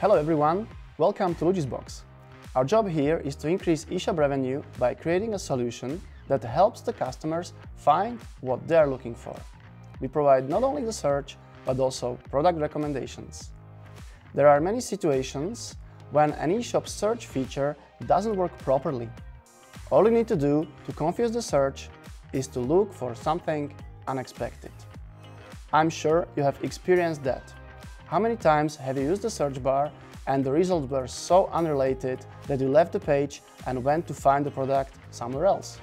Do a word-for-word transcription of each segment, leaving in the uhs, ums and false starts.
Hello everyone, welcome to Luigi's Box. Our job here is to increase eShop revenue by creating a solution that helps the customers find what they are looking for. We provide not only the search, but also product recommendations. There are many situations when an eShop search feature doesn't work properly. All you need to do to confuse the search is to look for something unexpected. I'm sure you have experienced that. How many times have you used the search bar and the results were so unrelated that you left the page and went to find the product somewhere else?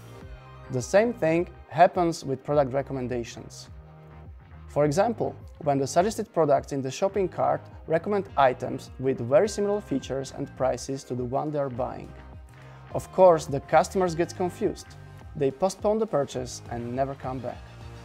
The same thing happens with product recommendations. For example, when the suggested products in the shopping cart recommend items with very similar features and prices to the one they are buying. Of course, the customers get confused. They postpone the purchase and never come back.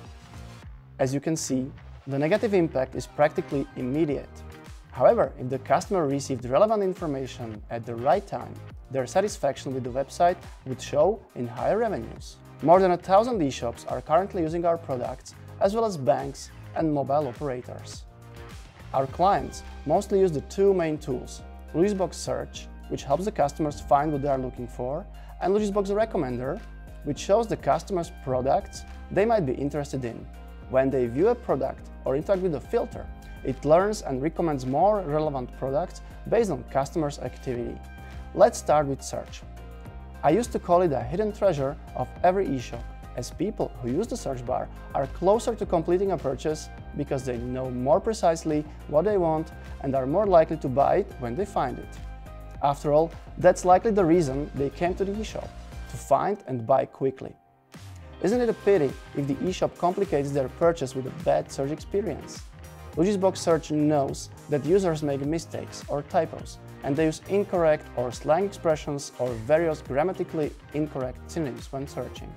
As you can see, the negative impact is practically immediate. However, if the customer received relevant information at the right time, their satisfaction with the website would show in higher revenues. More than a thousand eShops are currently using our products, as well as banks and mobile operators. Our clients mostly use the two main tools, Luigi's Box Search, which helps the customers find what they are looking for, and Luigi's Box Recommender, which shows the customers products they might be interested in. When they view a product or interact with a filter, it learns and recommends more relevant products based on customers' activity. Let's start with search. I used to call it a hidden treasure of every eShop, as people who use the search bar are closer to completing a purchase because they know more precisely what they want and are more likely to buy it when they find it. After all, that's likely the reason they came to the eShop, to find and buy quickly. Isn't it a pity if the eShop complicates their purchase with a bad search experience? Luigi's Box Search knows that users make mistakes or typos, and they use incorrect or slang expressions or various grammatically incorrect synonyms when searching.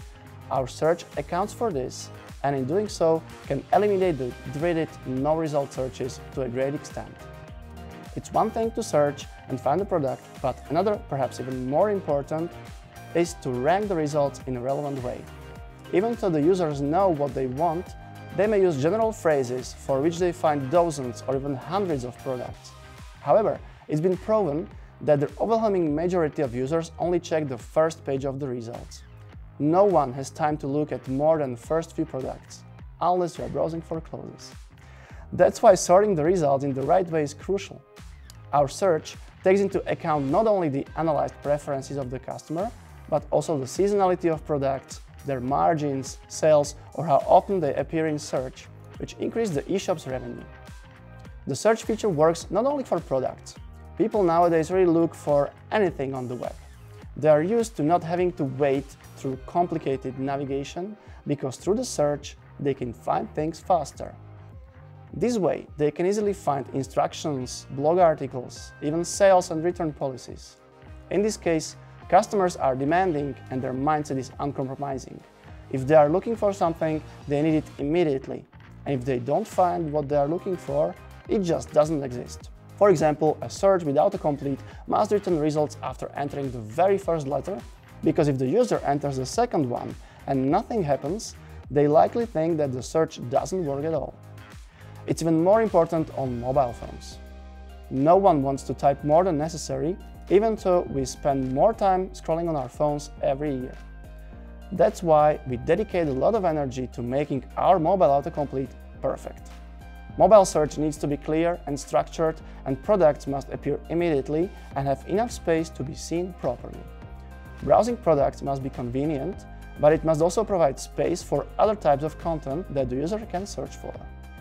Our search accounts for this, and in doing so can eliminate the dreaded no-result searches to a great extent. It's one thing to search and find a product, but another, perhaps even more important, is to rank the results in a relevant way. Even though the users know what they want, they may use general phrases for which they find dozens or even hundreds of products. However, it's been proven that the overwhelming majority of users only check the first page of the results. No one has time to look at more than the first few products, unless you are browsing for clothes. That's why sorting the results in the right way is crucial. Our search takes into account not only the analyzed preferences of the customer, but also the seasonality of products, their margins, sales, or how often they appear in search, which increase the eShop's revenue. The search feature works not only for products. People nowadays really look for anything on the web. They are used to not having to wait through complicated navigation, because through the search they can find things faster. This way, they can easily find instructions, blog articles, even sales and return policies. In this case, customers are demanding and their mindset is uncompromising. If they are looking for something, they need it immediately. And if they don't find what they are looking for, it just doesn't exist. For example, a search with autocomplete must return results after entering the very first letter, because if the user enters the second one and nothing happens, they likely think that the search doesn't work at all. It's even more important on mobile phones. No one wants to type more than necessary, even though we spend more time scrolling on our phones every year. That's why we dedicate a lot of energy to making our mobile autocomplete perfect. Mobile search needs to be clear and structured, and products must appear immediately and have enough space to be seen properly. Browsing products must be convenient, but it must also provide space for other types of content that the user can search for.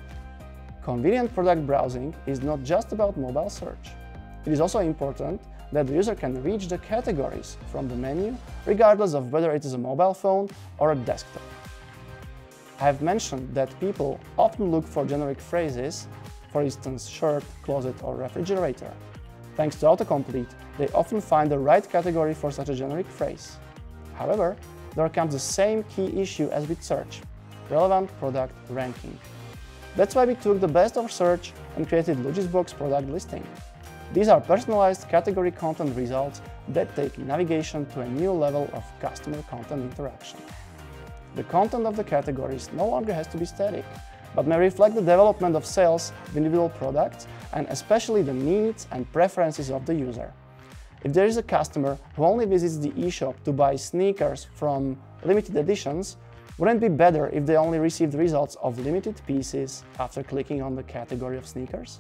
Convenient product browsing is not just about mobile search. It is also important that the user can reach the categories from the menu, regardless of whether it is a mobile phone or a desktop. I have mentioned that people often look for generic phrases, for instance shirt, closet or refrigerator. Thanks to autocomplete, they often find the right category for such a generic phrase. However, there comes the same key issue as with search: relevant product ranking. That's why we took the best of search and created Luigi's Box product listing. These are personalized category content results that take navigation to a new level of customer content interaction. The content of the categories no longer has to be static, but may reflect the development of sales of individual products and especially the needs and preferences of the user. If there is a customer who only visits the eShop to buy sneakers from limited editions, wouldn't it be better if they only received results of limited pieces after clicking on the category of sneakers?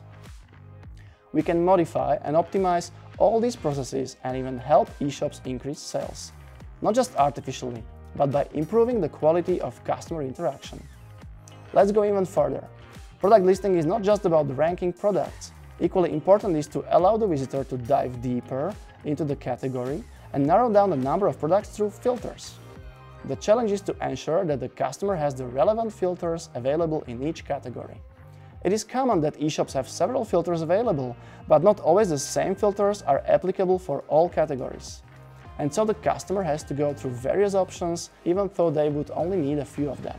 We can modify and optimize all these processes and even help eShops increase sales, not just artificially, but by improving the quality of customer interaction. Let's go even further. Product listing is not just about ranking products. Equally important is to allow the visitor to dive deeper into the category and narrow down the number of products through filters. The challenge is to ensure that the customer has the relevant filters available in each category. It is common that eShops have several filters available, but not always the same filters are applicable for all categories. And so the customer has to go through various options, even though they would only need a few of them.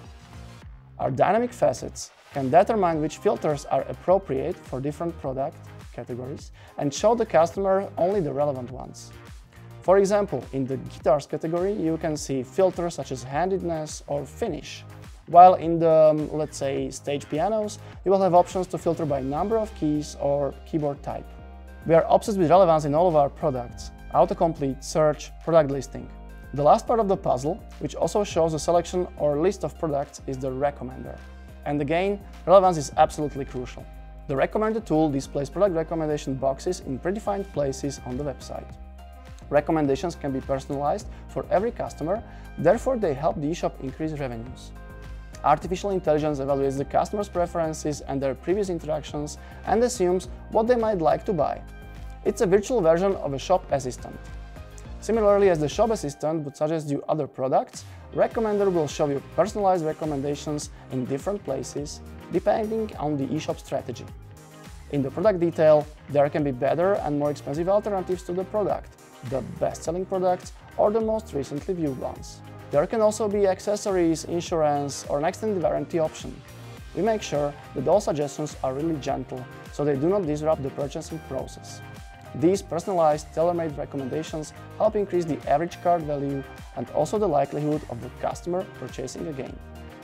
Our dynamic facets can determine which filters are appropriate for different product categories and show the customer only the relevant ones. For example, in the guitars category, you can see filters such as handedness or finish, while in the, um, let's say, stage pianos, you will have options to filter by number of keys or keyboard type. We are obsessed with relevance in all of our products: autocomplete, search, product listing. The last part of the puzzle, which also shows a selection or list of products, is the recommender. And again, relevance is absolutely crucial. The recommender tool displays product recommendation boxes in predefined places on the website. Recommendations can be personalized for every customer, therefore they help the eShop increase revenues. Artificial intelligence evaluates the customer's preferences and their previous interactions and assumes what they might like to buy. It's a virtual version of a shop assistant. Similarly, as the shop assistant would suggest you other products, Recommender will show you personalized recommendations in different places, depending on the eShop strategy. In the product detail, there can be better and more expensive alternatives to the product, the best-selling products or the most recently viewed ones. There can also be accessories, insurance or an extended warranty option. We make sure that all suggestions are really gentle, so they do not disrupt the purchasing process. These personalized, tailor-made recommendations help increase the average cart value and also the likelihood of the customer purchasing again.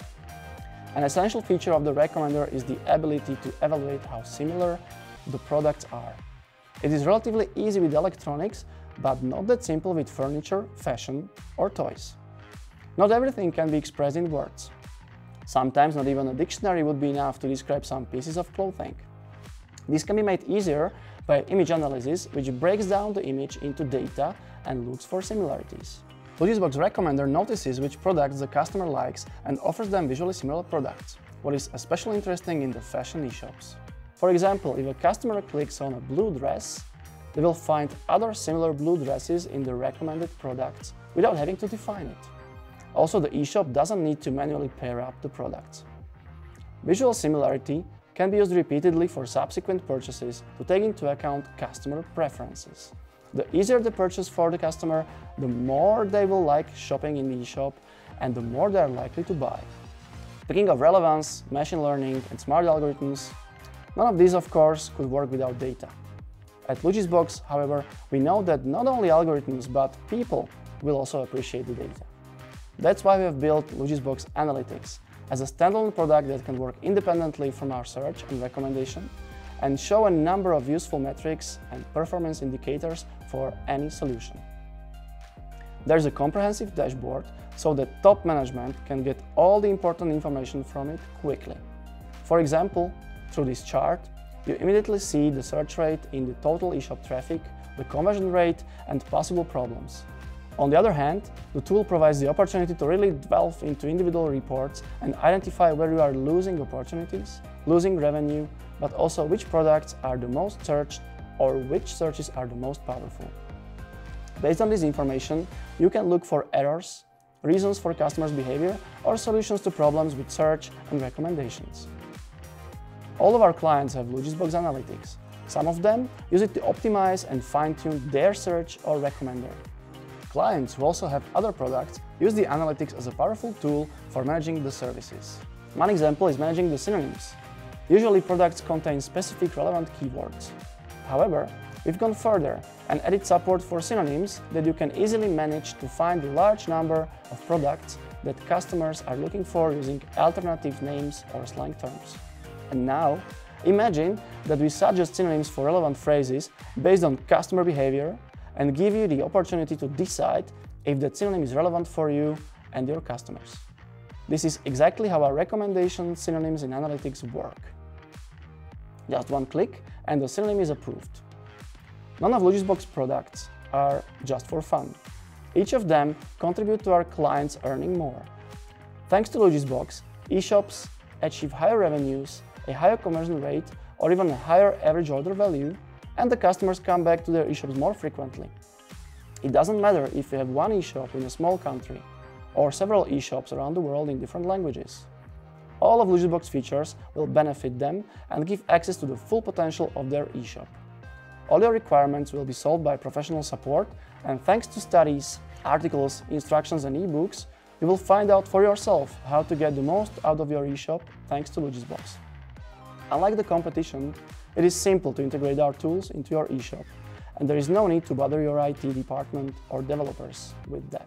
An essential feature of the recommender is the ability to evaluate how similar the products are. It is relatively easy with electronics, but not that simple with furniture, fashion or toys. Not everything can be expressed in words. Sometimes not even a dictionary would be enough to describe some pieces of clothing. This can be made easier by image analysis, which breaks down the image into data and looks for similarities. Luigi's Recommender notices which products the customer likes and offers them visually similar products, what is especially interesting in the fashion e-shops. For example, if a customer clicks on a blue dress, they will find other similar blue dresses in the recommended products without having to define it. Also, the e-shop doesn't need to manually pair up the products. Visual similarity can be used repeatedly for subsequent purchases to take into account customer preferences. The easier the purchase for the customer, the more they will like shopping in the e-shop and the more they are likely to buy. Speaking of relevance, machine learning and smart algorithms, none of these, of course, could work without data. At Luigi's Box, however, we know that not only algorithms, but people will also appreciate the data. That's why we have built Luigi's Box Analytics as a standalone product that can work independently from our search and recommendation and show a number of useful metrics and performance indicators for any solution. There's a comprehensive dashboard so that top management can get all the important information from it quickly. For example, through this chart, you immediately see the search rate in the total eShop traffic, the conversion rate, and possible problems. On the other hand, the tool provides the opportunity to really delve into individual reports and identify where you are losing opportunities, losing revenue, but also which products are the most searched or which searches are the most powerful. Based on this information, you can look for errors, reasons for customers' behavior, or solutions to problems with search and recommendations. All of our clients have Luigi's Box Analytics. Some of them use it to optimize and fine-tune their search or recommender. Clients who also have other products use the analytics as a powerful tool for managing the services. One example is managing the synonyms. Usually products contain specific relevant keywords. However, we've gone further and added support for synonyms that you can easily manage to find a large number of products that customers are looking for using alternative names or slang terms. And now, imagine that we suggest synonyms for relevant phrases based on customer behavior and give you the opportunity to decide if that synonym is relevant for you and your customers. This is exactly how our recommendation synonyms in analytics work. Just one click and the synonym is approved. None of Luigi's products are just for fun. Each of them contribute to our clients earning more. Thanks to Luigi's, e-shops achieve higher revenues, a higher conversion rate, or even a higher average order value, and the customers come back to their e-shops more frequently. It doesn't matter if you have one e-shop in a small country or several e-shops around the world in different languages. All of Luigi's features will benefit them and give access to the full potential of their e-shop. All your requirements will be solved by professional support, and thanks to studies, articles, instructions and e-books, you will find out for yourself how to get the most out of your e-shop thanks to Luigi's. Unlike the competition, it is simple to integrate our tools into your e-shop, and there is no need to bother your I T department or developers with that.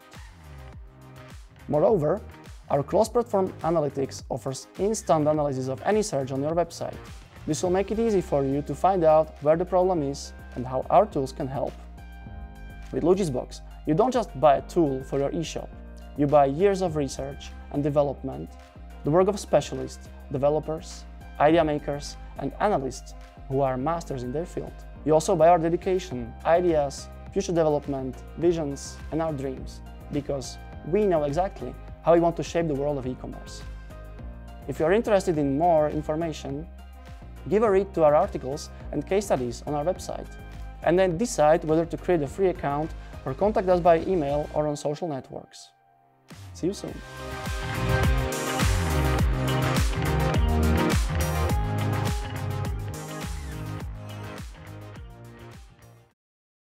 Moreover, our cross-platform analytics offers instant analysis of any search on your website. This will make it easy for you to find out where the problem is and how our tools can help. With Luigi's, you don't just buy a tool for your e-shop. You buy years of research and development, the work of specialists, developers, idea makers, and analysts who are masters in their field. You also buy our dedication, ideas, future development, visions, and our dreams, because we know exactly how we want to shape the world of e-commerce. If you are interested in more information, give a read to our articles and case studies on our website, and then decide whether to create a free account or contact us by email or on social networks. See you soon!